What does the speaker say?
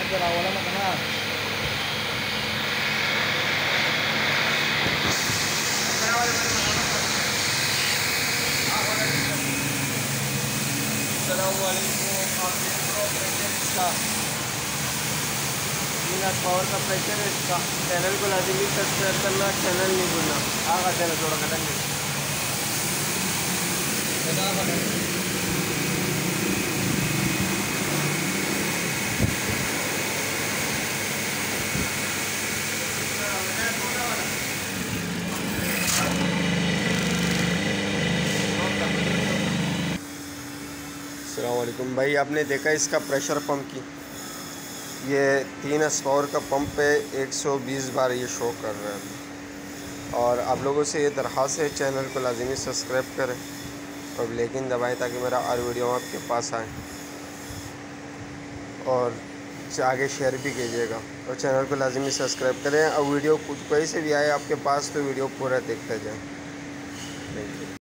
जरा वाला मत ना। पावर का प्रेशर है इसका। चैनल को लाजमी सब्सक्राइब करना, चैनल नहीं भूलना। आगा चैनल थोड़ा कटन अस्सलामुअलैकुम भाई, आपने देखा इसका प्रेशर पंप की, ये 3 हॉर्स का पंप है। 120 बार ये शो कर रहा है। और आप लोगों से ये दरख्वास्त है, चैनल को लाजमी सब्सक्राइब करें और लेकिन दबाएं ताकि मेरा हर वीडियो आपके पास आए, और आगे शेयर भी कीजिएगा और चैनल को लाजमी सब्सक्राइब करें। और वीडियो कोई से भी आए आपके पास तो वीडियो पूरा देखते जाएं। Thank you.